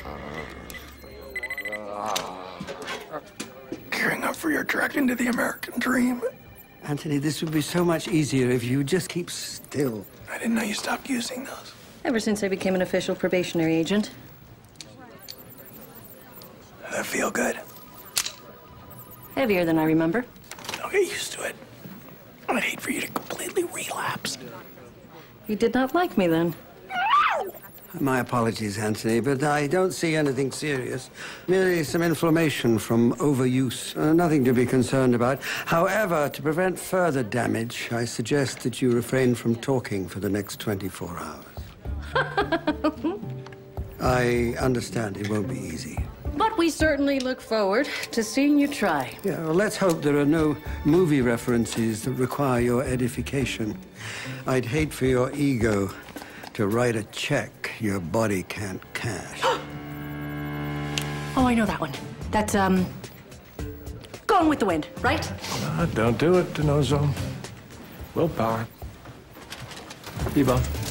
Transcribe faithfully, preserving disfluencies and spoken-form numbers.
Gearing up for your trek into the American dream. Anthony, this would be so much easier if you would just keep still. I didn't know you stopped using those. Ever since I became an official probationary agent. Does that feel good? Heavier than I remember. I'll get used to it. I'd hate for you to completely relapse. You did not like me then. My apologies, Anthony, but I don't see anything serious. Merely some inflammation from overuse. Uh, nothing to be concerned about. However, to prevent further damage, I suggest that you refrain from talking for the next twenty-four hours. I understand it won't be easy. But we certainly look forward to seeing you try. Yeah, well, let's hope there are no movie references that require your edification. I'd hate for your ego to write a check your body can't cash. Oh, I know that one. That's, um, Gone with the Wind, right? Uh, don't do it, Dinozzo. Willpower. Eva.